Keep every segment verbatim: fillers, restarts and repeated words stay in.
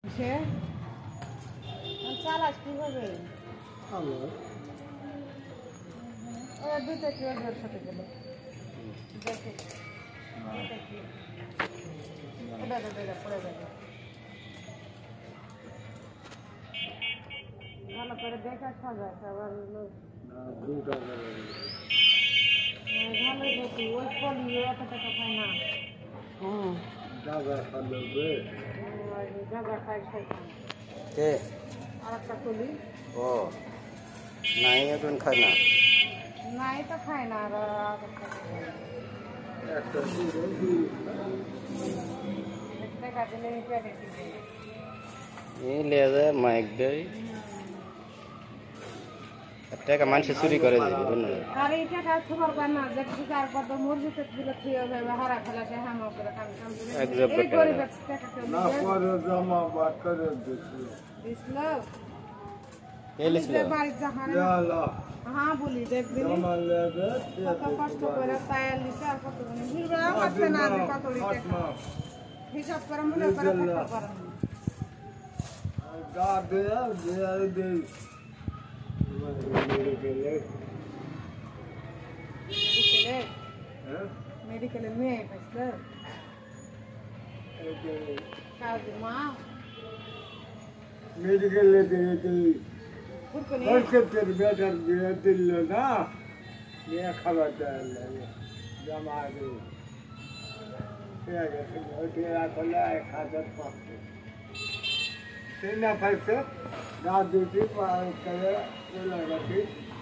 সে চালাস কিভাবে ওরা দুইটা কি ওর সাথে গেল দেখে ওটা ওটা পড়ে যাবে ভালো করে দেখা সাজা সবার ভালো দেখি ওই পলি এত টাকা পায় না হুম জায়গা খাবে জায়গা খাই খাই কে আর একটা কলি ও নাই এখন খায় না নাই তো খায় না আর একটা টাকা দিলে পেটে দিবে এই লেজে মাইক দেই টাকা মানুষ চুরি করে দেবে বুঝলেন আর এই টাকা খবর পায় না যে কিছু আর কত মসজিদে দিলে থিয়ে যাবে হারা ফেলাতে হাম করে কাম কাম করে এই গরিব টাকা না পরে জমা বাদ করে দিছিল দিছিল এলিছিল বাড়ি জাহানে ইয়ালা হ্যাঁ বলি দেখ দিলি জমা লাগে কত কষ্ট করে তায়ার লিছে আর কত দিন হিরবা আছে না যে কত টাকা হিসাব করে মনে করে টাকা করেন গা দে দে দে মেডিকেলে মেয়ে পাইছিল মা মেডিকেলে বেটার বিয়ে দিল না মেয়ে খাবার জমা করলে এক হাজার পাঁচশো সেই না পাইছে রাত দুটি করে রাখি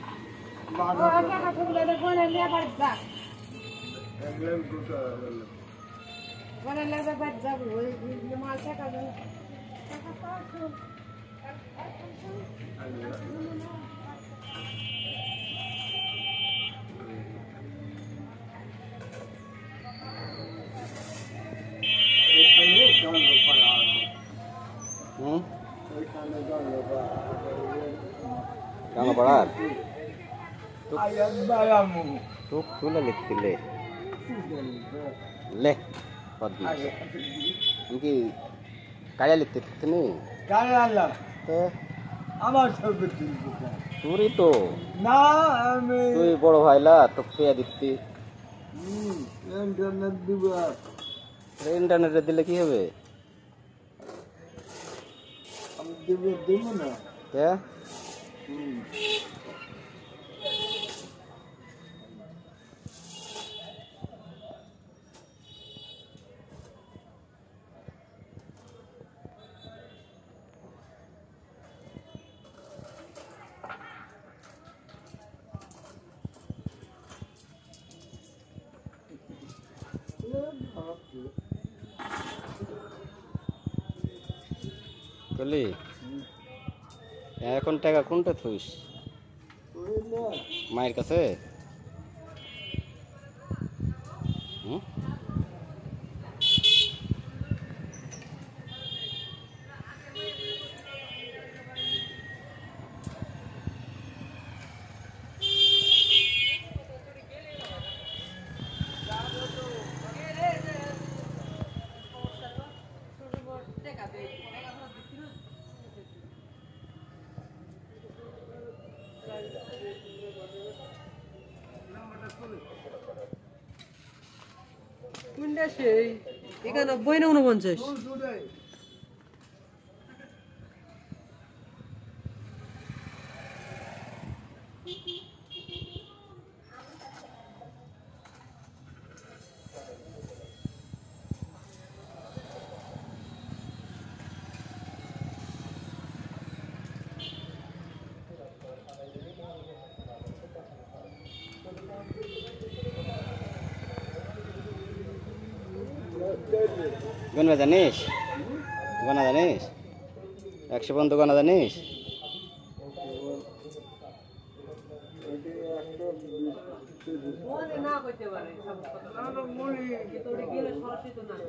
হুম কাম পড়ার টুক তুলে লিখতে লে লে কি কায়া লিখতে তুমি আমার ছবি তুই তো না আমি তুই বড় ভাইলা তো পেয়া দিতি ইন্টারনেট দিব ইন্টারনেটে দিলে কি হবে আমি দিব দিব না কে কলি এখন টাকা কোনটা থুইস মায়ের কাছে হুম কোনটা সেই একানব্বই না উনপঞ্চাশ গণনা জানিস গণনা জানিস একশো পর্যন্ত গণনা জানিস না করতে পারে গেলে সরাসরি তো না